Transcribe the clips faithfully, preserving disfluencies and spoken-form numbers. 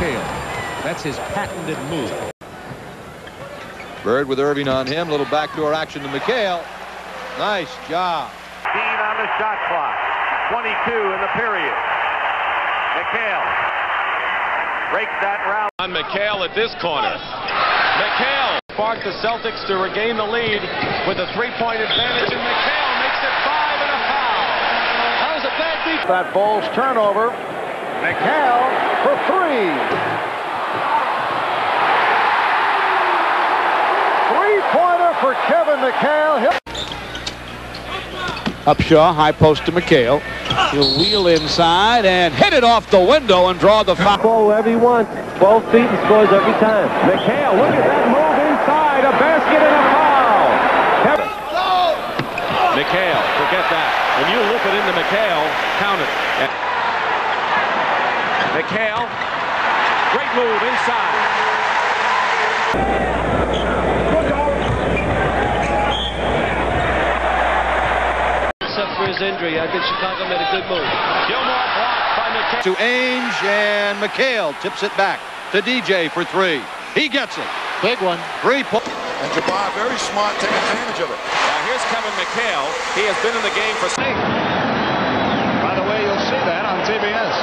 McHale. That's his patented move. Bird with Irving on him. Little backdoor action to McHale. Nice job. fifteen on the shot clock. twenty-two in the period. McHale breaks that round. On McHale at this corner. McHale sparked the Celtics to regain the lead with a three-point advantage, and McHale makes it five and a foul. That was a bad beat. That Bulls turnover. McHale for three. Three-pointer for Kevin McHale. Upshaw, high post to McHale. He'll wheel inside and hit it off the window and draw the foul. Ball wherever he wants. twelve feet and scores every time. McHale, look at that move inside. A basket and a foul. Kevin. McHale, forget that. When you loop it into McHale, count it. McHale, great move inside. Except for his injury, I think Chicago made a good move. Gilmore blocked by McHale. To Ainge, and McHale tips it back to D J for three. He gets it. Big one. Three points. And Jabbar, very smart, taking advantage of it. Now here's Kevin McHale. He has been in the game for six. By the way, you'll see that on T B S.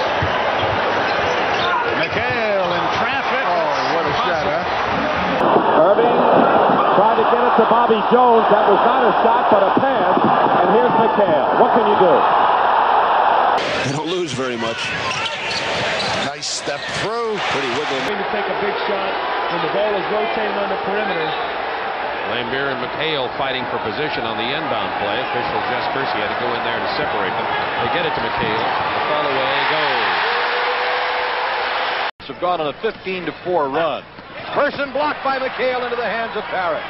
McHale in traffic. Oh, what a shot, huh? Irving tried to get it to Bobby Jones. That was not a shot, but a pass. And here's McHale. What can you do? They don't lose very much. Nice step through. Pretty wiggly. To take a big shot when the ball is rotating on the perimeter. Laimbeer and McHale fighting for position on the inbound play. Official Jess Kersey had to go in there to separate them. They get it to McHale. The fall away goes. Have gone on a fifteen to four run. Person blocked by McHale into the hands of Parrott.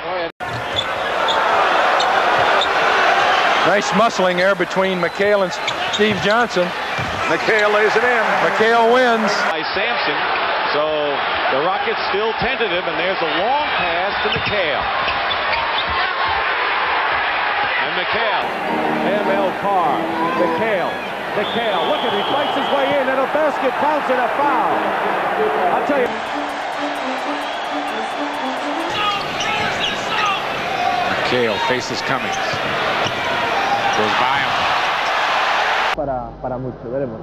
Nice muscling there between McHale and Steve Johnson. McHale lays it in. McHale wins. By Sampson. So the Rockets still tentative, and there's a long pass to McHale. And McHale. M L Carr. McHale. McHale. Look at him. He fights his way in, and a basket counts and a foul. I'll tell you. McHale faces Cummings. Goes by him. Para, para mucho, veremos.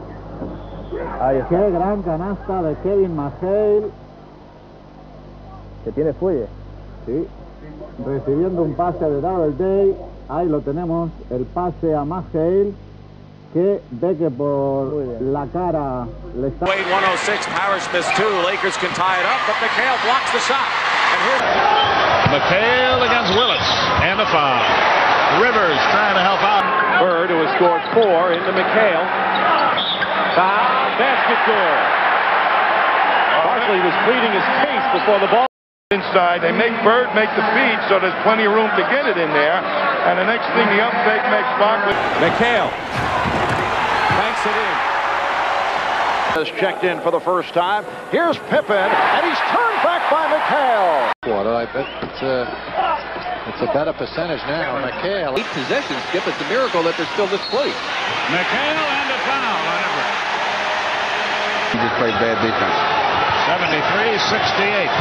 Qué gran canasta de Kevin McHale. Que tiene fuelle. Sí. Recibiendo un pase de Doubleday. Ahí lo tenemos. El pase a McHale. Que ve que por la cara le está... Wade one oh six, Parrish missed two. Lakers can tie it up, but McHale blocks the shot. And here's McHale against Willis. And a foul. Rivers trying to help out. Bird, who has scored four, into McHale. Foul, basket good. Barkley was pleading his case before the ball. Inside, they make Bird make the feed, so there's plenty of room to get it in there. And the next thing, the uptake makes Barkley. McHale banks it in. Has checked in for the first time. Here's Pippen, and he's turned back by McHale. What I bet it's a, it's a better percentage now. McHale. Eight possessions, Skip. It's a miracle that they're still this close. McHale and a foul on Everett. He just played bad defense. seventy-three sixty-eight.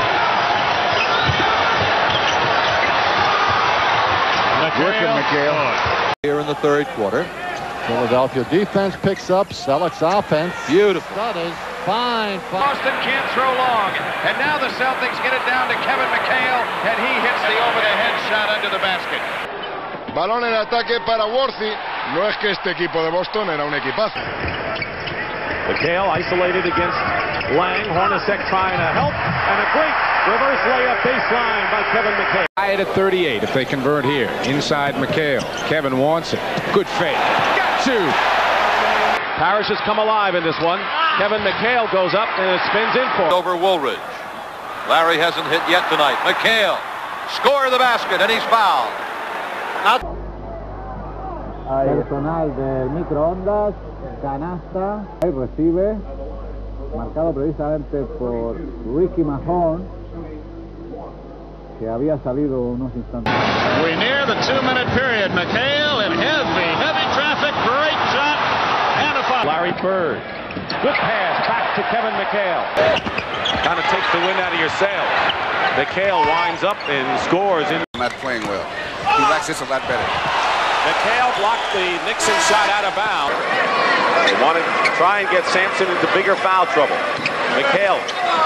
Working McHale. Here in the third quarter. Philadelphia defense picks up. Celtics offense. Beautiful. Stutters. Fine. fine. Boston can't throw long. And now the Celtics get it down to Kevin McHale, and he hits the over-the-head shot under the basket. Balón en ataque para Worthy. No es que este equipo de Boston era un equipazo. McHale isolated against Lang. Hornacek trying to help. And a great reverse layup baseline by Kevin McHale. Tied at thirty-eight if they convert here. Inside McHale. Kevin wants it. Good fake. Got to. Parrish has come alive in this one. Kevin McHale goes up and it spins in for him. Over Woolridge. Larry hasn't hit yet tonight. McHale. Score the basket, and he's fouled. Out. Personal del microondas. Canasta. Ahí recibe. Marcado precisamente por Ricky Mahorn, que había salido unos instantes. We near the two-minute period. McHale in heavy, heavy traffic. Great shot and a foul. Larry Bird Good pass back to Kevin McHale. Kind of takes the wind out of your sail. McHale winds up and scores. In Not playing well. He likes this a lot better. McHale blocked the Nixon shot out of bounds. They want to try and get Sampson into bigger foul trouble. McHale.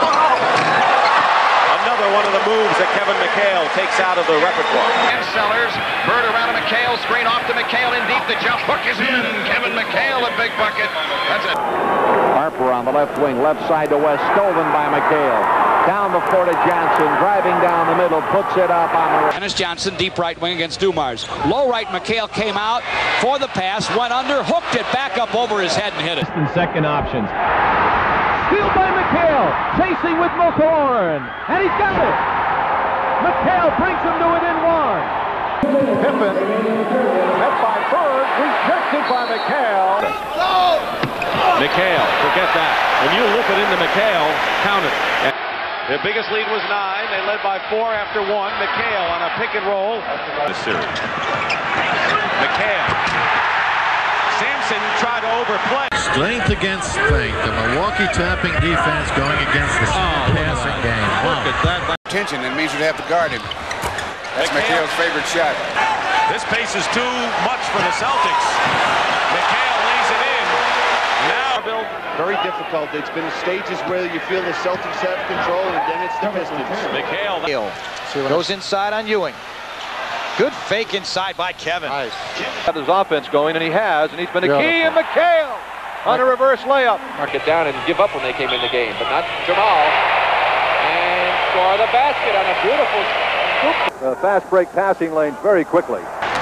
Another one of the moves that Kevin McHale takes out of the repertoire. And Sellers, Bird around to McHale, screen off to McHale in deep. The jump hook is in. Kevin McHale, a big bucket. That's it. Harper on the left wing, left side to West, stolen by McHale. Down the floor to Johnson, driving down the middle, puts it up on the right. Dennis Johnson, deep right wing against Dumars. Low right, McHale came out for the pass, went under, hooked it back up over his head and hit it. And second options. Steal by McHale, chasing with McLaurin, and he's got it. McHale brings him to within one. Pippen, met by Bird, rejected by McHale. McHale, forget that. When you look it into McHale, count it. Their biggest lead was nine. They led by four after one. McHale on a pick and roll. The series. McHale. Sampson tried to overplay. Strength against strength. The Milwaukee tapping defense going against the oh, passing wow. game. Look wow. at that. Tension, that means you'd have to guard him. That's McHale. McHale's favorite shot. This pace is too much for the Celtics. McHale lays it in. Now, Bill. Very difficult. It's been stages where you feel the Celtics have control, and then it's the Pistons. McHale goes inside on Ewing. Good fake inside by Kevin. Nice. Got his offense going, and he has, and he's been a key. And McHale on a reverse layup. Mark it down and give up when they came in the game, but not Jamal. And score the basket on a beautiful scoop. The fast break passing lanes very quickly.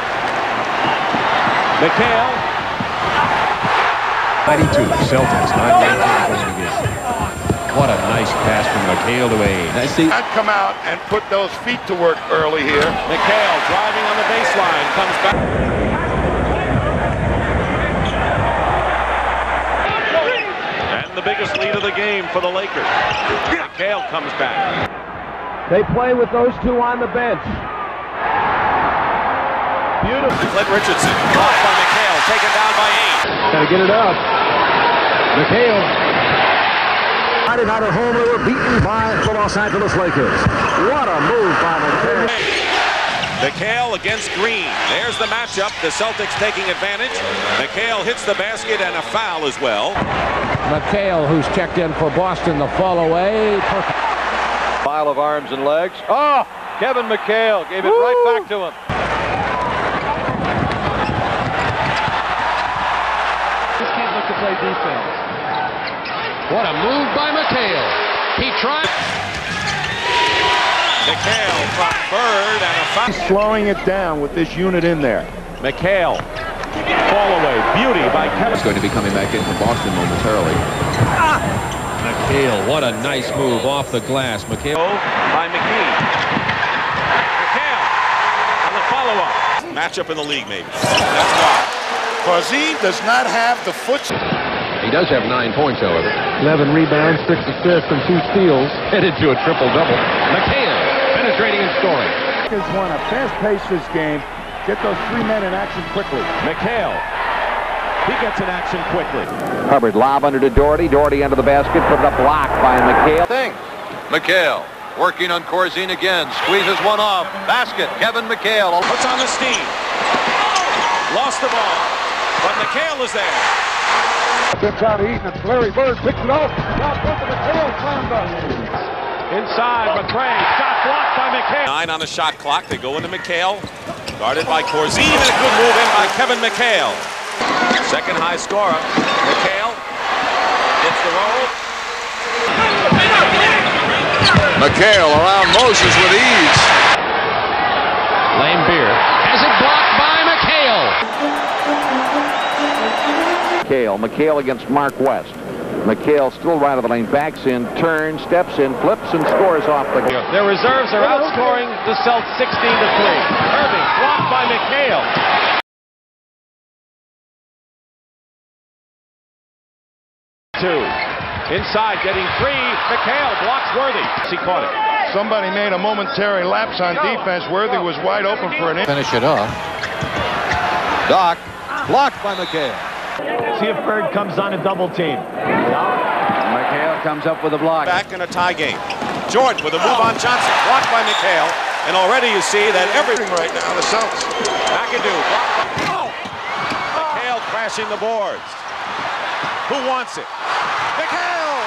McHale. ninety-two, Celtics, nine nineteen. What a nice pass from McHale to Wade. I see. I'd come out and put those feet to work early here. McHale driving on the baseline, comes back. And the biggest lead of the game for the Lakers. McHale comes back. They play with those two on the bench. Beautiful. Clint Richardson, blocked by McHale, taken down by eight. Gotta get it up. McHale. Out at home, they were beaten by the Los Angeles Lakers. What a move by McHale. McHale against Green. There's the matchup. The Celtics taking advantage. McHale hits the basket and a foul as well. McHale, who's checked in for Boston, the fall away. Perfect. Pile of arms and legs. Oh, Kevin McHale gave it Woo! right back to him. This kid look to play defense. What a move by McHale. He tried. McHale from Bird and a foul. He's slowing it down with this unit in there. McHale. Fall away. Beauty by Kevin. He's going to be coming back in from Boston momentarily. Ah! McHale, what a nice move off the glass. McHale. By McGee. McHale on the follow-up. Matchup in the league, maybe. That's why. Corzine does not have the foot. He does have nine points, however. eleven rebounds, six assists, and two steals. Headed to a triple-double. McHale penetrating and scoring. Lakers want to fast-pace this game. Get those three men in action quickly. McHale. He gets in action quickly. Hubbard lob under to Doherty. Doherty under the basket. Put it up blocked by McHale. Thing. McHale working on Corzine again. Squeezes one off. Basket. Kevin McHale. Puts on the steam. Lost the ball. But McHale is there. Gets out of Eaton. It's Larry Bird. Picks it off. Now put the McHale slam dunk. Inside, McRae. Shot blocked by McHale. Nine on the shot clock. They go into McHale. Guarded by Corzine. And a good move in by Kevin McHale. Second high scorer. McHale hits the roll. McHale around Moses with ease. Lane Beer has it blocked by McHale. McHale. McHale against Mark West. McHale still right of the lane. Backs in, turns, steps in, flips, and scores off the goal. Their reserves are outscoring the Celtics sixteen to three. Irving blocked by McHale. Two. Inside, getting free. McHale blocks Worthy. He caught it. Somebody made a momentary lapse on defense. Worthy was wide open for an in. Finish it off. Doc blocked by McHale. See if Bird comes on a double team. McHale comes up with a block. Back in a tie game. Jordan with a move on Johnson. Blocked by McHale. And already you see that everything right now, the Celtics. McAdoo. Oh! McHale crashing the boards. Who wants it? McHale!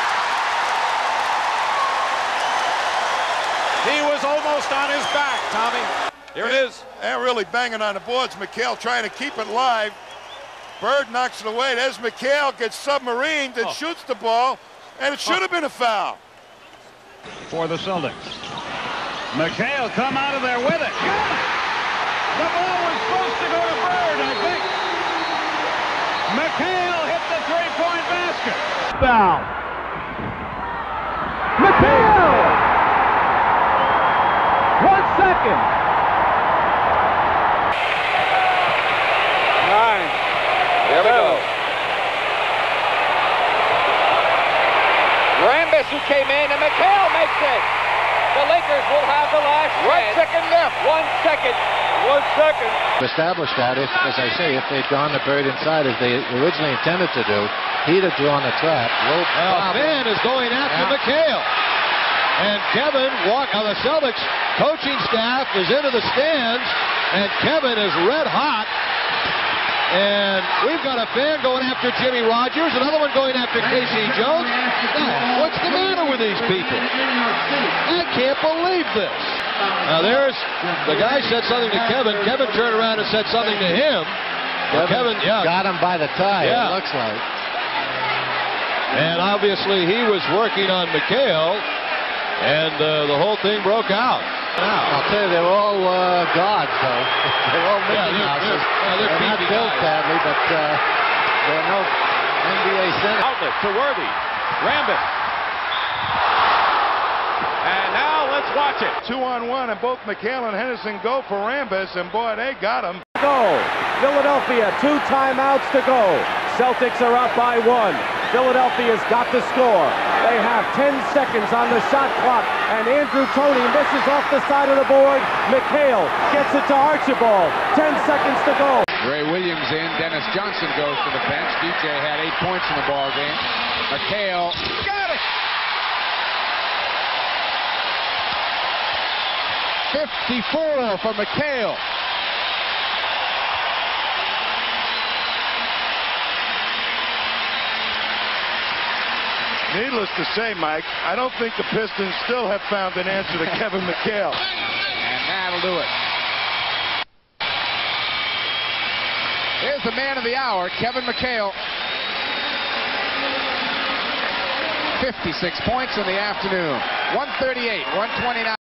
He was almost on his back, Tommy. Here it is. And really banging on the boards. McHale trying to keep it live. Bird knocks it away. There's McHale, gets submarined and oh. shoots the ball, and it should have been a foul. For the Celtics. McHale come out of there with it. The ball was supposed to go to Bird, I think. McHale hit the three-point basket. Foul. McHale! One second. Nine. There we go. Rambis who came in, and McHale makes it. The Lakers will have the last One chance. second left. One second. One second. Established that, if, as I say, if they'd gone to Bird inside as they originally intended to do, he'd have drawn the trap. Well, Van is going after yeah. McHale. And Kevin walk on the Celtics coaching staff is into the stands, and Kevin is red hot. And we've got a fan going after Jimmy Rogers, another one going after K C Jones. Now, what's the matter with these people? I can't believe this. Now there's, the guy said something to Kevin. Kevin turned around and said something to him. Kevin, Kevin yeah. got him by the tie, yeah. it looks like. And obviously he was working on McHale, and uh, the whole thing broke out. Now, I'll tell you, they're all uh, gods, though. They're all Mickey yeah, they're, Mouses. They're, they're, they're not built guys. badly, but uh, they're no N B A center. Outlet to Worthy. Rambis. And now let's watch it. Two on one, and both McHale and Henderson go for Rambis, and boy, they got him. Go. Philadelphia, two timeouts to go. Celtics are up by one. Philadelphia's got the score. They have ten seconds on the shot clock, and Andrew Toney misses off the side of the board. McHale gets it to Archibald. Ten seconds to go. Ray Williams in. Dennis Johnson goes to the bench. D J had eight points in the ball game. McHale got it. fifty-four for McHale. Needless to say, Mike, I don't think the Pistons still have found an answer to Kevin McHale. And that'll do it. Here's the man of the hour, Kevin McHale. fifty-six points in the afternoon. one thirty-eight, one twenty-nine.